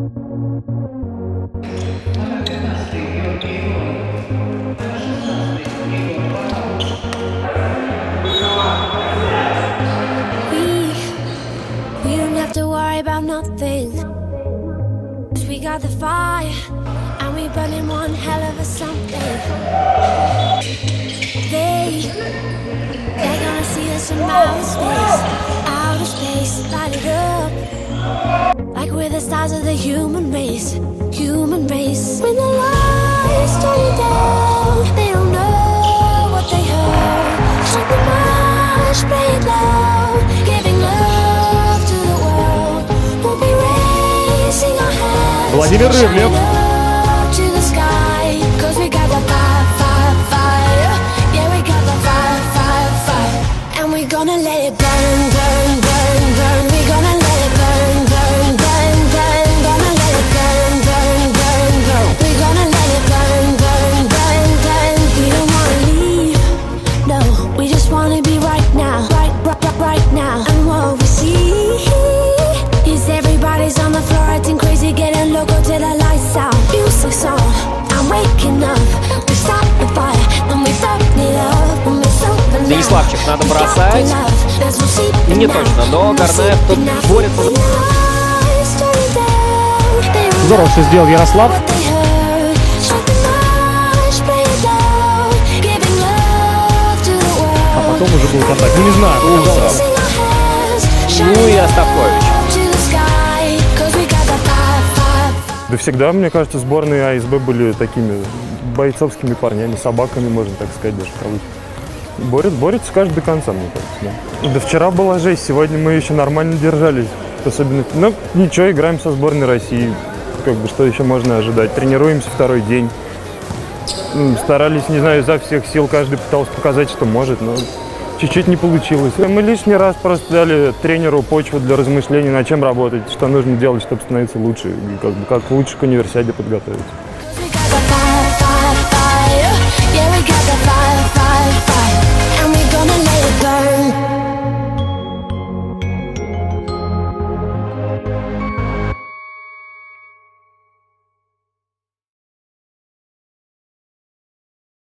We don't have to worry about nothing. 'Cause we got the fire and we burning one hell of a something. They're gonna see us from outer space, light it up like we're the stars of the human race. When the lights turn down, they don't know what they heard. Shake the march, play it loud, giving love to the world. We'll be raising our hands, Владимир Рывлев. up to the sky, 'cause we got the fire, fire, fire. Yeah, we got the fire, fire, fire. And we're gonna let it burn, burn, burn, burn. We're gonna let it burn, burn, burn, burn. Gonna let it burn, burn, burn, burn. We're gonna let it burn, burn, burn, burn. We don't wanna leave, no. We just wanna be right now, right now. And what we see is everybody's on the floor acting crazy, getting loco till the lights out. Music's on, I'm waking up. We stop the fire, then we burn it up. When we're sober now, Станиславчик надо бросать. there's no sleep Не now. точно, но Гарнет тут борется за... Здорово, что сделал Ярослав. А потом уже был контакт. Ну не знаю. Ну и Остапович. Да всегда, мне кажется, сборные АСБ были такими бойцовскими парнями, собаками, можно так сказать, даже кавычки. Борются каждый до конца, мне кажется. Да. Да вчера была жесть, сегодня мы еще нормально держались. Особенно, ну ничего, играем со сборной России. Как бы что еще можно ожидать? Тренируемся второй день. Старались, не знаю, изо всех сил, каждый пытался показать, что может, но чуть-чуть не получилось. Мы лишний раз просто дали тренеру почву для размышлений, над чем работать, что нужно делать, чтобы становиться лучше, и как лучше к универсиаде подготовиться.